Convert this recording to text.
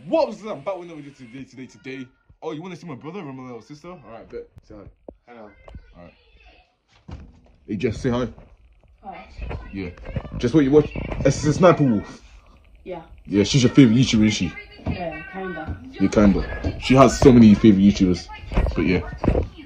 What was that? I'm back with another video today. Oh, you want to see my brother or my little sister? Alright, bet. Say hi. Hello. Alright. Hey, Jess, say hi. Hi. Yeah. Jess, what you watch? It's a Sniper Wolf. Yeah. Yeah, she's your favourite YouTuber, isn't she? Yeah, kinda. Yeah, kinda. She has so many favourite YouTubers. But yeah.